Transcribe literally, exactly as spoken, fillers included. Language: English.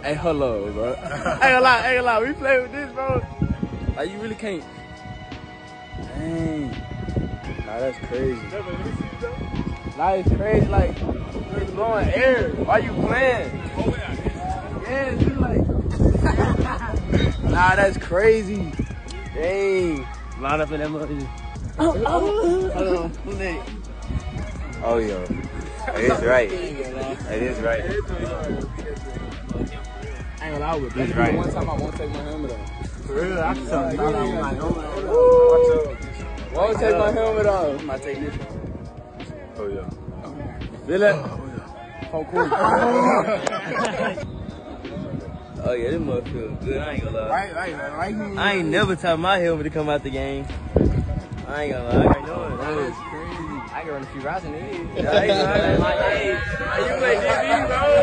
Hey, hello, bro. Ain't gonna lie, ain't gonna lie. We play with this, bro. Like, you really can't. Dang. Nah, that's crazy. Nah, it's crazy. Like, it's blowing air. Why you playing? Yeah, you like. Nah, that's crazy. Dang. Line up in that mother. Oh, oh. Hold on. Who's next? Oh, yo. That is right. That is right. I ain't gonna lie with That's you. right. One time I won't take my helmet off. For real, I can tell. I won't take my helmet off. I'm not taking this one. Oh, yeah. Feel it? Oh, cool. Oh, yeah, this mother feel good. I ain't gonna lie. Right, right, right. I ain't never taught my helmet to come out the game. I ain't gonna lie. I ain't know it. That is crazy. I can run a few routes in the head. I ain't gonna lie. Like, hey, you play D B, bro?